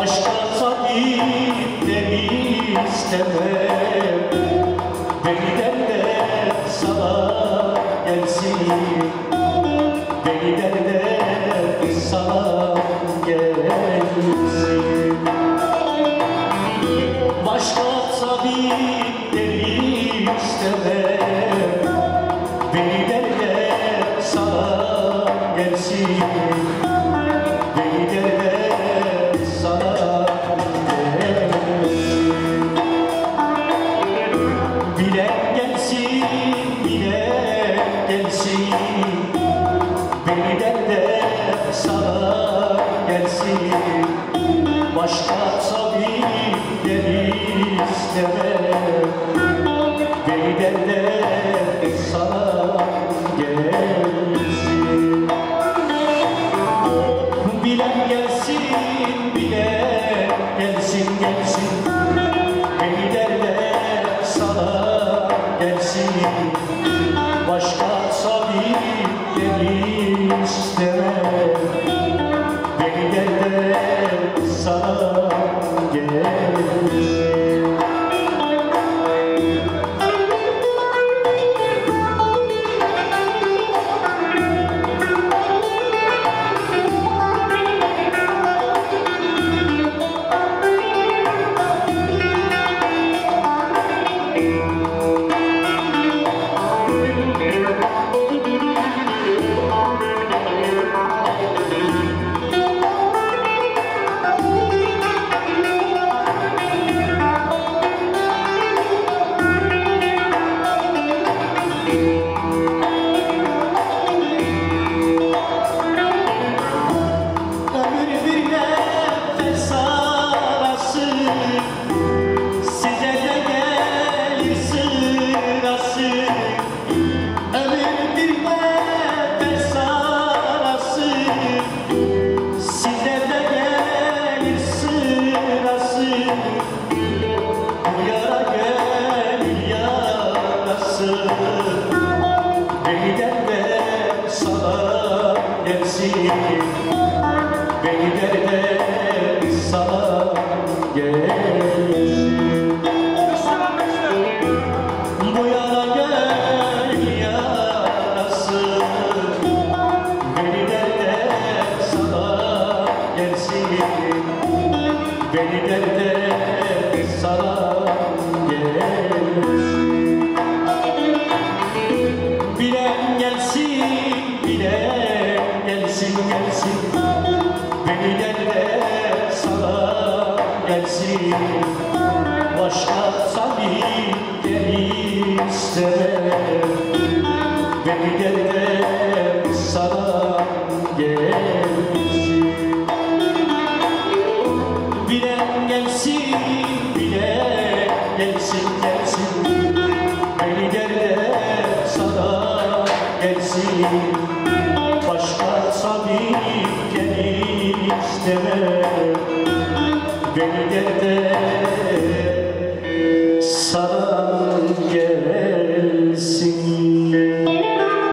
Başka tabipleri istemem, Beni de sana gelsin, beni de sana gelsin. Başka tabipleri istemem, beni de sana gelsin, beni de sana gelsin. Bilen gelsin, bilen gelsin, beni de sana gelsin. Başka tabipleri istemem, beni de sana gelsin. Bilen gelsin, bilen gelsin, gelsin, beni de sana gelsin. Başka tabipleri istemem, beni de sana gelsin. Beni de sana gelsin, beni de sana gelsin. Bu yana gel yarası, beni de sana gelsin, beni de sana gelsin. Bilen gelsin, bilen gelsin, gelsin, beni de sana gelsin. Başka tabipleri istemem, beni de sana gelsin. Bilen gelsin, bilen gelsin, gelsin, beni de sana gelsin. Başka tabipleri istemem, beni de sana